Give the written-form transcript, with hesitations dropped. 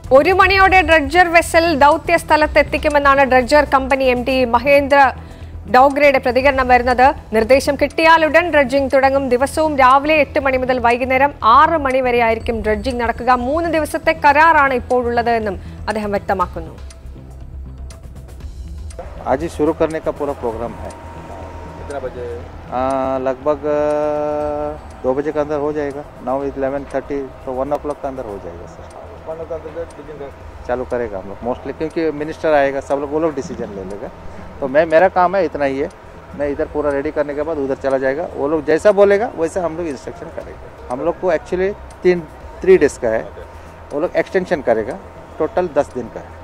ഒരു മണിയോടെ dredger vessel ദൗത്യ സ്ഥലത്തെത്തിക്കുമെന്നാണ് ഡ്രഡ്ജർ കമ്പനി MD മഹേന്ദ്ര ഡോഗ്രയുടെ പ്രതികരണം വരുന്നത്. നിർദ്ദേശം കിട്ടിയാലുടൻ ഡ്രഡ്ജിംഗ് തുടങ്ങും. ദിവസവും രാവിലെ 8 മണി മുതൽ വൈകുന്നേരം 6 മണി വരെ ആയിരിക്കും ഡ്രഡ്ജിംഗ് നടക്കുക. 3 ദിവസത്തെ കരാറാണ് ഇപ്പോഴുള്ളത് എന്നും അദ്ദേഹം വ്യക്തമാക്കുന്നു. आज ही शुरू करने का पूरा प्रोग्राम है. कितना बजे? लगभग 2 बजे के अंदर हो जाएगा. 9, 11:30 तो 1 o'clock के अंदर हो जाएगा सर. 1 o'clock के अंदर चालू करेगा हम लोग मोस्टली, क्योंकि मिनिस्टर आएगा, सब लोग वो लोग डिसीजन ले लेगा. तो मेरा काम है इतना ही है. मैं इधर पूरा रेडी करने के बाद उधर चला जाएगा. वो लोग जैसा बोलेगा वैसा हम लोग इंस्ट्रक्शन करेंगे. हम लोग को एक्चुअली 3 days का है. वो लोग एक्सटेंशन करेगा. टोटल 10 दिन का है.